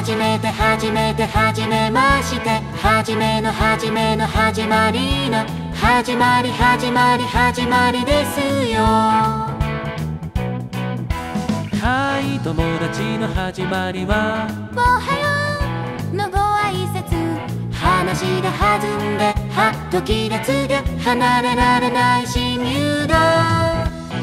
はじめてはじめてはじめまして、はじめの始まりの始まり始まり始まりですよ。はい友達の始まりはおはようのご挨拶、話が弾んではっと気がつけ離れられない親友だ。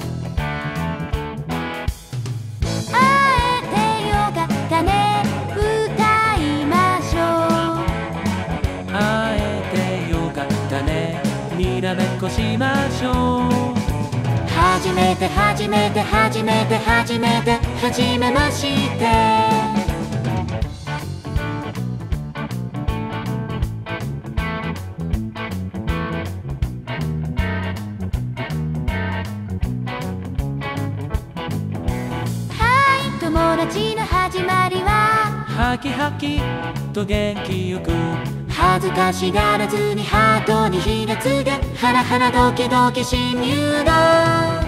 会えてよかったね、歌いましょう。会えてよかったね、にらめっこしましょう。はじめてはじめてはじめてはじめてはじめまして。はい友達の始まりはハキハキと元気よく、恥ずかしがらずにハートに火がつけハラハラドキドキ親友だ。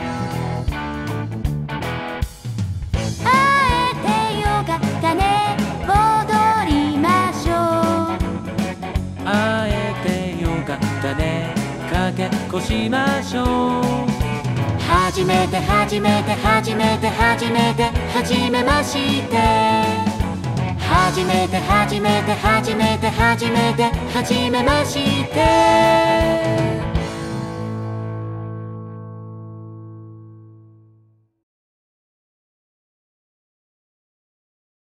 会えてよかったね、踊りましょう。会えてよかったね、かけっこしましょう。はじめてはじめてはじめてはじめてはじめまして。はじめてはじめてはじめてはじめてはじめまして。